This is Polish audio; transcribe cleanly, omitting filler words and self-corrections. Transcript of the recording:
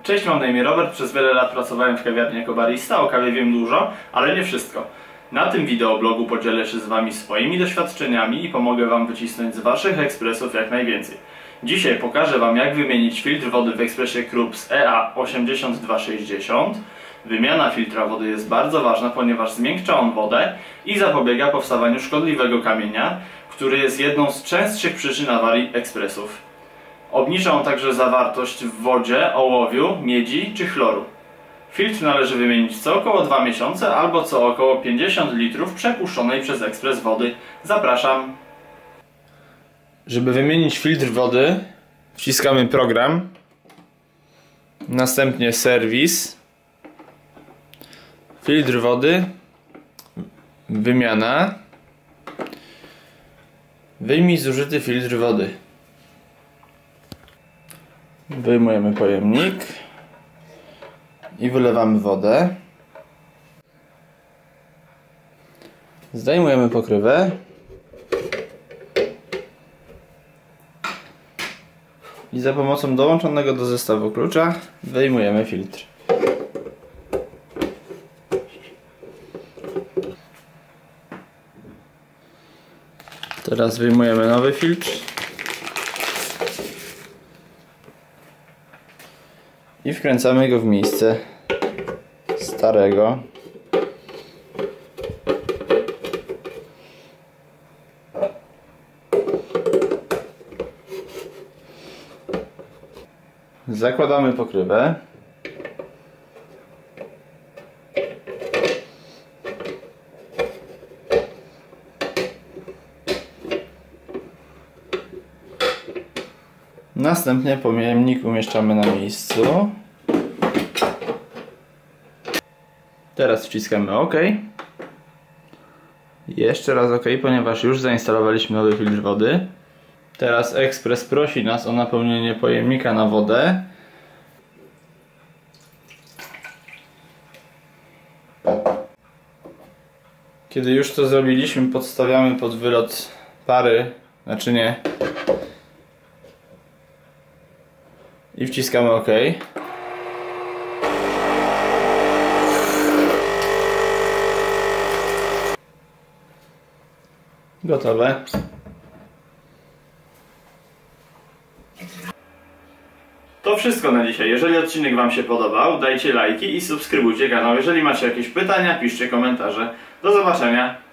Cześć, mam na imię Robert, przez wiele lat pracowałem w kawiarni jako barista, o kawie wiem dużo, ale nie wszystko. Na tym wideoblogu podzielę się z Wami swoimi doświadczeniami i pomogę Wam wycisnąć z Waszych ekspresów jak najwięcej. Dzisiaj pokażę Wam, jak wymienić filtr wody w ekspresie Krups EA8260. Wymiana filtra wody jest bardzo ważna, ponieważ zmiękcza on wodę i zapobiega powstawaniu szkodliwego kamienia, który jest jedną z częstszych przyczyn awarii ekspresów. Obniża on także zawartość w wodzie, ołowiu, miedzi czy chloru. Filtr należy wymienić co około 2 miesiące albo co około 50 litrów przepuszczonej przez ekspres wody. Zapraszam! Żeby wymienić filtr wody, wciskamy program, następnie serwis, filtr wody, wymiana, wyjmij zużyty filtr wody. Wyjmujemy pojemnik i wylewamy wodę. Zdejmujemy pokrywę i za pomocą dołączonego do zestawu klucza wyjmujemy filtr. Teraz wyjmujemy nowy filtr i wkręcamy go w miejsce starego. Zakładamy pokrywę. Następnie pojemnik umieszczamy na miejscu. Teraz wciskamy OK. Jeszcze raz OK, ponieważ już zainstalowaliśmy nowy filtr wody. Teraz ekspres prosi nas o napełnienie pojemnika na wodę. Kiedy już to zrobiliśmy, podstawiamy pod wylot pary, naczynie i wciskamy OK. Gotowe. To wszystko na dzisiaj. Jeżeli odcinek Wam się podobał, dajcie lajki i subskrybujcie kanał. Jeżeli macie jakieś pytania, piszcie komentarze. Do zobaczenia.